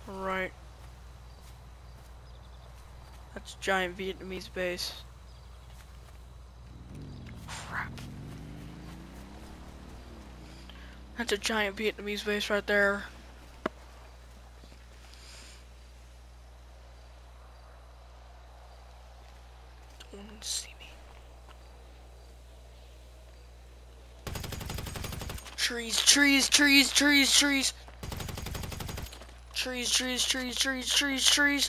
Right. That's a giant Vietnamese base. Crap. That's a giant Vietnamese base right there. Don't want to see me. Trees, trees, trees, trees, trees. Trees, trees, trees, trees, trees, trees.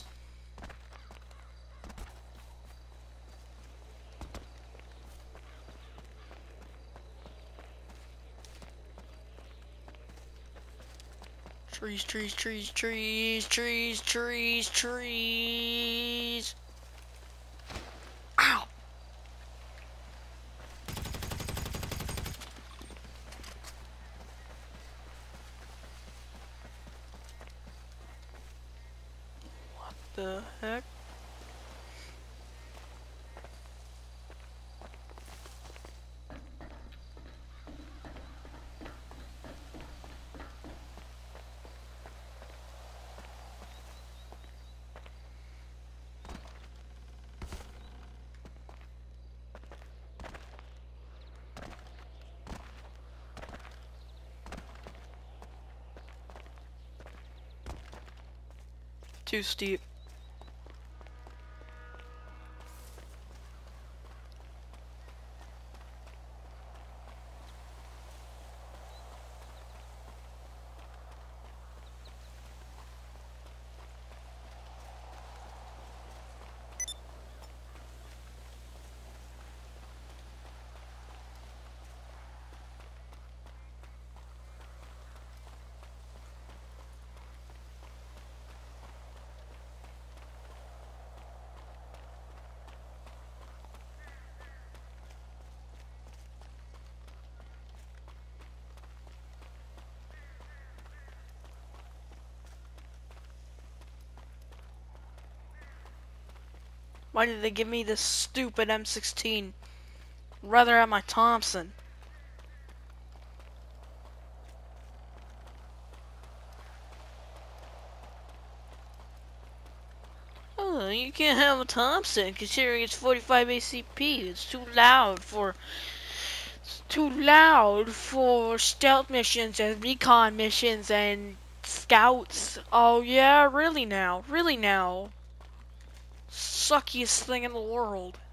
Trees, trees, trees, trees, trees, trees, trees. Ow! What the heck? Too steep. Why did they give me this stupid M16? I'd rather have my Thompson. Oh, you can't have a Thompson considering it's 45 ACP. It's too loud for stealth missions and recon missions and scouts. Oh yeah, really now. Really now. Suckiest thing in the world.